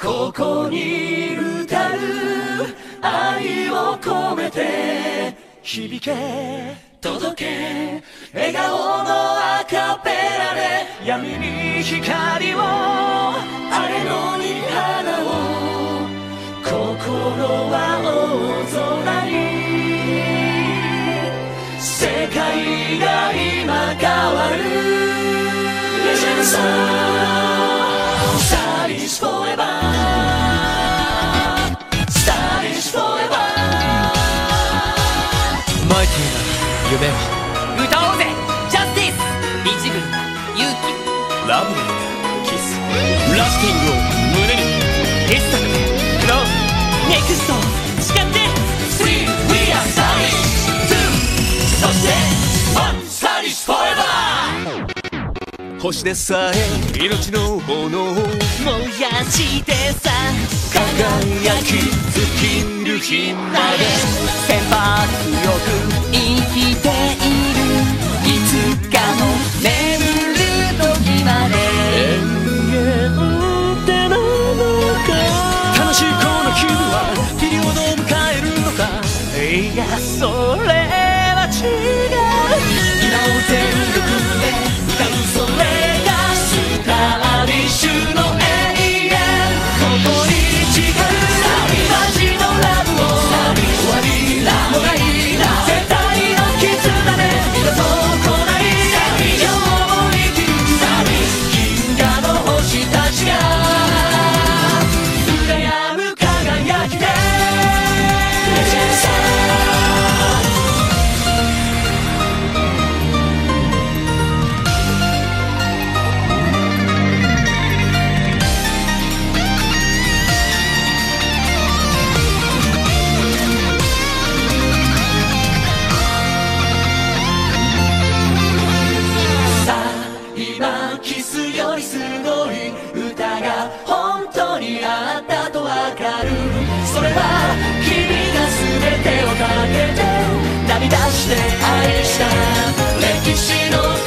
ここに歌う愛を込めて響け届け笑顔のアカペラで闇に光をアレノに花を心は大空に世界が今変わるレジェンドソングスタリッシュフォーエバースタリッシュフォーエバーマイティーな夢を歌おうぜジャスティス一軍勇気ラブリーなキスラスティングを胸にイツダッテクローネクスト誓って 3 We are Starish 2そして1 Starish Forever 星でさえ命の炎を燃やしてさ輝き尽きる日まで先発よく生きているいつかの眠る時まで永遠ってなのか悲しいこの日はピリオドを迎えるのかいやそれは違う今を全力で歌うそれがスターリッシュの永遠ここに誓うマジのラブを終わりもない絶対の絆で二度と来ない今日も生きる銀河の星たちが羨む輝きで今キスよりすごい歌が本当にあったとわかるそれは君が全てをかけて涙して愛した歴史の